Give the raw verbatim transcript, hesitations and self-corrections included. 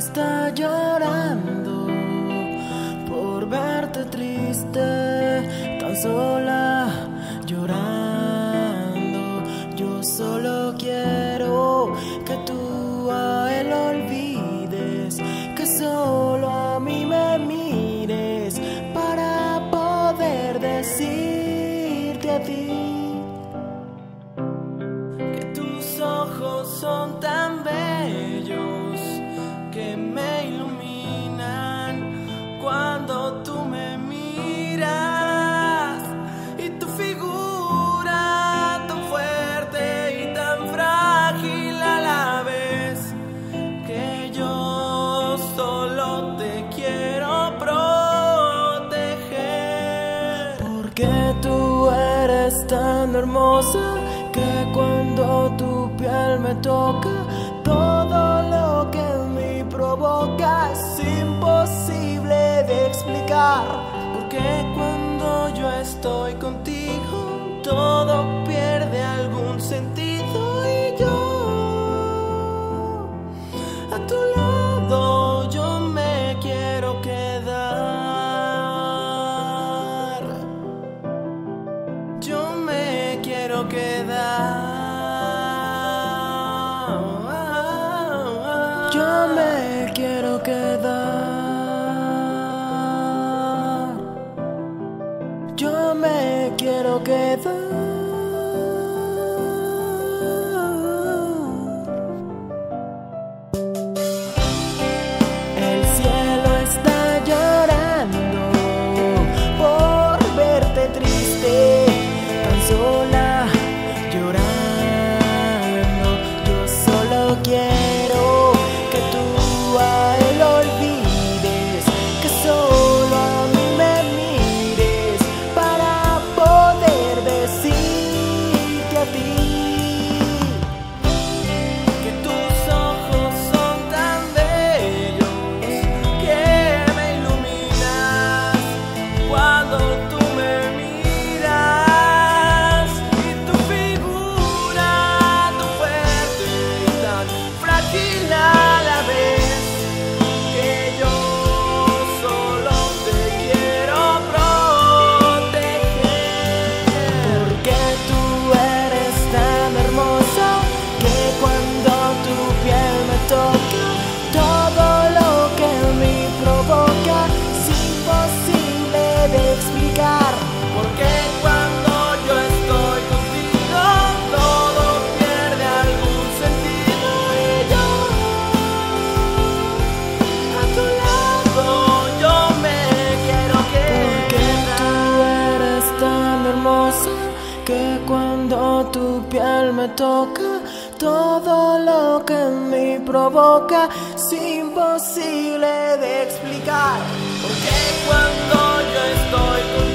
está llorando por verte triste, tan sola, llorando. Yo solo quiero que tú a él olvides, que solo a mí me mires para poder decirte a ti que tus ojos son tan bellos que me iluminan cuando tú me miras, y tu figura tan fuerte y tan frágil a la vez, que yo solo te quiero proteger, porque tú eres tan hermosa que cuando tu piel me toca, todo lo que en mí provoca es imposible de explicar, porque cuando yo estoy contigo todo pierde algún sentido, y yo a tu lado yo me quiero quedar, yo me quiero quedar. Yo me quiero quedar, yo me quiero quedar. El cielo está llorando por verte triste, tan sola, llorando. Yo solo quiero que tú a él olvides, que solo a mí me mires para poder decirte a ti que tus ojos son tan bellos que me iluminas cuando tú me miras, y tu figura tan fuerte y tan frágil a la vez, que yo solo te quiero proteger, porque tú eres tan hermosa que cuando tu piel me toca, todo lo que en mí provoca es imposible de explicar, porque cuando yo estoy contigo todo pierde algún sentido, y yo a tu lado yo me quiero quedar, porque tú eres tan hermosa que cuando tu piel me toca, todo lo que en mí provoca es imposible de explicar, porque cuando yo estoy contigo